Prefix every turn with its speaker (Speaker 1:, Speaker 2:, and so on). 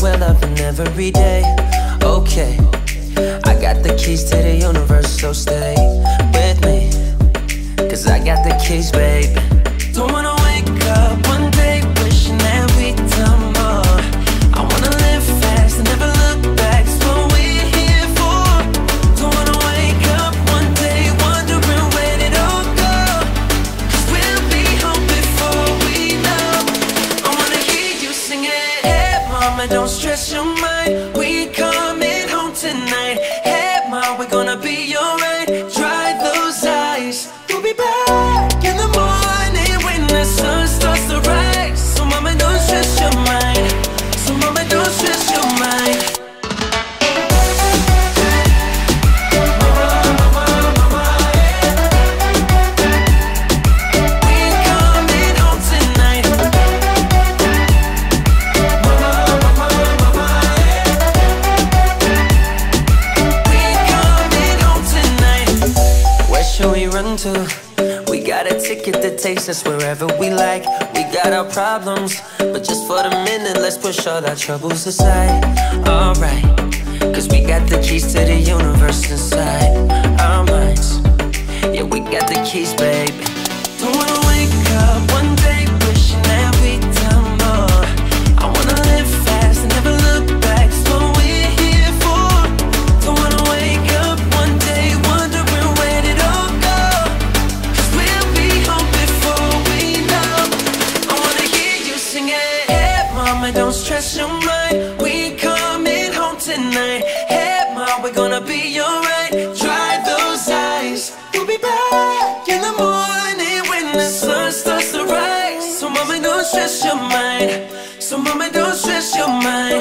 Speaker 1: we're loving every day. Okay, I got the keys to the universe, so stay with me, 'cause I got the keys, baby. Don't wanna wake up one day wishing that we'd done more. I wanna live fast and never look back, it's what we're here for. Don't wanna wake up one day wondering where it all go, 'cause we'll be home before we know. I wanna hear you sing it. Hey mama, don't stress your mind, we coming home tonight. Hey mom, we're gonna be alright. Dry those eyes, we'll be back in the morning when the sun starts to rise. So mama, don't stress your mind. So mama, don't stress your mind. To. We got a ticket that takes us wherever we like. We got our problems, but just for the minute, let's push all our troubles aside. Alright, 'cause we got the keys to the universe inside our minds. Yeah, we got the keys, baby. Don't wanna wake up one day wishing that we'd done more. I wanna live fast and never look back, it's what we're here for. Don't wanna wake up one day wondering where did all go, don't stress your mind, we coming home tonight. Hey mom, we're gonna be alright. Dry those eyes, we'll be back in the morning when the sun starts to rise. So mama, don't stress your mind. So mama, don't stress your mind.